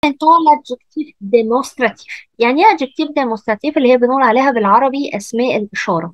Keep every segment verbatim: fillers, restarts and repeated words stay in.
l'adjectif démonstratif. يعني ايه adjectif démonstratif؟ اللي هي بنقول عليها بالعربي اسماء الاشاره.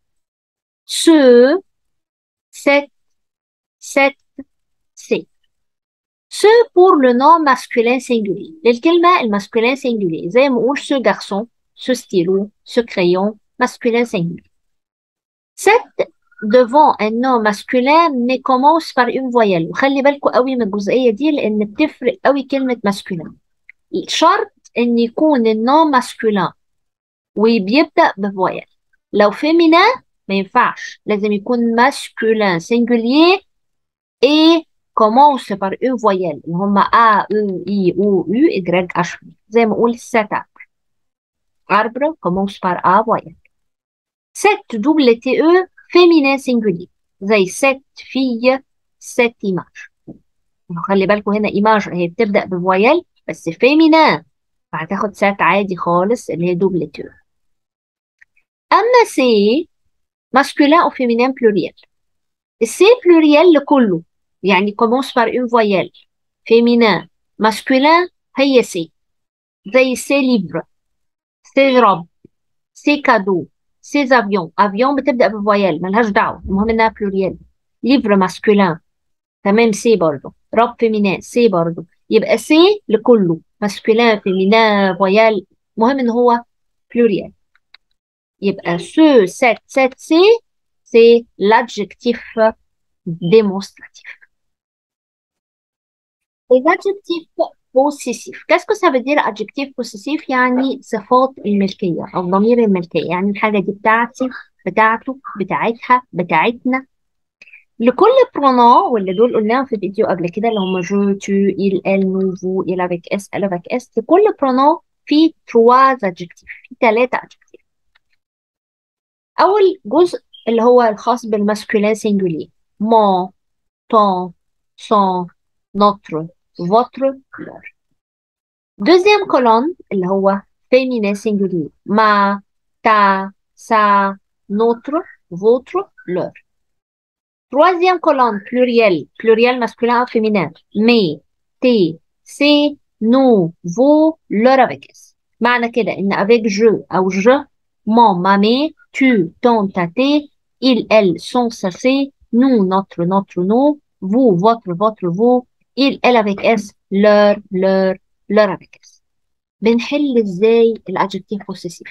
ce cette cette c'est. ce pour le nom masculin singulier. للكلمه الماسكولين singulier زي ما اقول ce garçon, ce stylo, ce crayon masculin singulier. cette devant un nom masculin mais commence par une voyelle. وخلي بالكم قوي من الجزئيه دي لان بتفرق قوي كلمه masculin. شرط ان يكون النون ماسكولين وبيبدأ بفويل. لو فيمينا ما ينفعش، لازم يكون ماسكولين سينجولير اي كومونس بار اون فويل اللي هما ا او اي او يو اجريج اش. زي ما اقول سيت arbre commence par a voyelle. sept double t e féminin singulier زي sept filles sept images. خلي بالكم هنا ايماج هي بتبدأ بفويل بس فيمينا فهتاخد سات عادي خالص اللي هي دوبل تو. اما سي ماسكولين او فيمينين بلوريال. السي بلوريال لكله يعني كومونس بار اون فويال. فيمينين ماسكولين هي سي زي سي ليفر سي روب سي كادو سي افيون. افيون بتبدا بفويال ملهاش دعوه، المهم انها بلوريال. ليفر ماسكولين تمام سي برضه. روب فيمينين سي برضه. يبقى سي لكله ماسكولين فيمينين فويال، مهم ان هو pluriel. يبقى ce, cette, cette, c'est, c'est l'adjectif démonstratif. Les adjectifs possessifs. Qu'est-ce que ça veut dire adjectif possessif؟ يعني صفات الملكية أو ضمير الملكية، يعني الحاجة دي بتاعتي بتاعته بتاعتها بتاعتنا. لكل pronom واللي دول قلناهم في فيديو قبل كده اللي هم je, tu, il, elle, nous, vous, il avec s, elle avec s. لكل pronom في trois adjectifs، في ثلاثة adjectifs. أول جزء اللي هو الخاص بالماسكولين سينجولير mon, ton, son, notre, votre, leur. Deuxième colonne اللي هو féminin singulier ma, ta, sa, notre, votre, leur. Troisième colonne pluriel, pluriel masculin ou féminin mes, tes, c'est, nous, vos, leur avec s. معنى كده إن avec je أو je mon, ma, mes, tu, ton, ta, tes, il, elle, son, sa, c'est, nous, notre, notre, nous, vous, votre, votre, vous, il, elle avec s, leur, leur, leur avec s. بنحل ازاي الادجكتيف possessif؟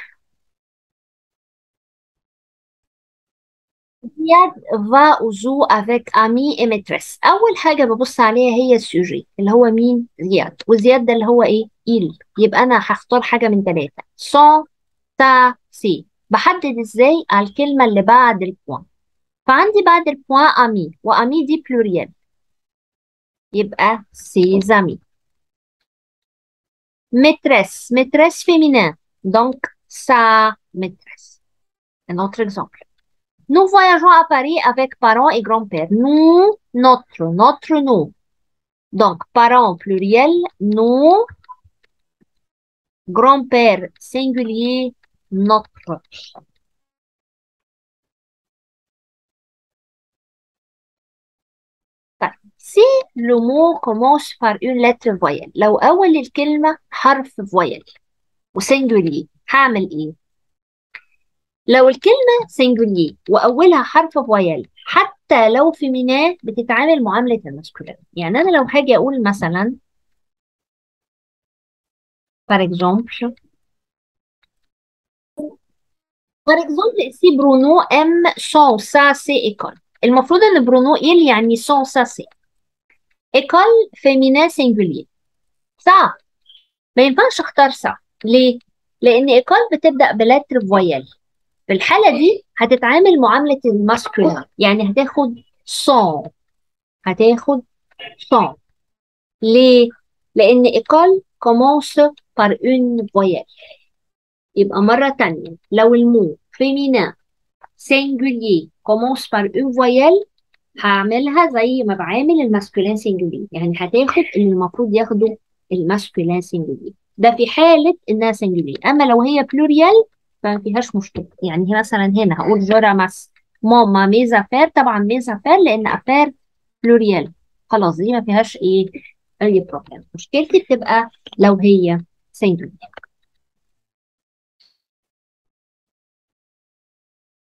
زياد va au zoo avec ami et maîtresse. أول حاجة ببص عليها هي السوجي اللي هو مين؟ زياد. وزياد ده اللي هو إيه؟ il. يبقى أنا هختار حاجة من ثلاثة son, ta, si. بحدد إزاي؟ على الكلمة اللي بعد البوان. فعندي بعد البوان ami وami دي pluriel يبقى ses amis. maîtresse maîtresse féminin donc sa maîtresse. Un autre exemple. Nous voyageons à Paris avec parents et grands-pères. Nous, notre, notre, nous. Donc, parents pluriel, nous, grand-père singulier, notre. Si le mot commence par une lettre voyelle، لو أول الكلمة حرف voyelle وسنجولي هعمل إيه؟ لو الكلمة سنجولي وأولها حرف فويل حتى لو فيمينات بتتعامل معاملة الماسكولين. يعني أنا لو هاجي أقول مثلا par exemple par exemple si Bruno aime son ça c'est école. المفروض إن برونو إيل يعني son ça c'est. école féminin singulier صح؟ ما ينفعش أختار صح. ليه؟ لأن école بتبدأ بلتر فويل. في الحالة دي هتتعامل معاملة الماسكولين، يعني هتاخد son هتاخد son. ليه؟ لأن école commence par une voyelle. يبقى مرة تانية لو المو féminin singulier commence par une voyelle هعملها زي ما بعامل الماسكولين singulier، يعني هتاخد اللي المفروض ياخده الماسكولين singulier ده في حالة إنها singulier. أما لو هي pluriel فما فيهاش مشكلة. يعني مثلا هنا هقول je ramasse ماما mes affaires. طبعا mes affaires لأن affaires pluriel خلاص دي ما فيهاش إيه أي بروبلم. مشكلتي بتبقى لو هي singular.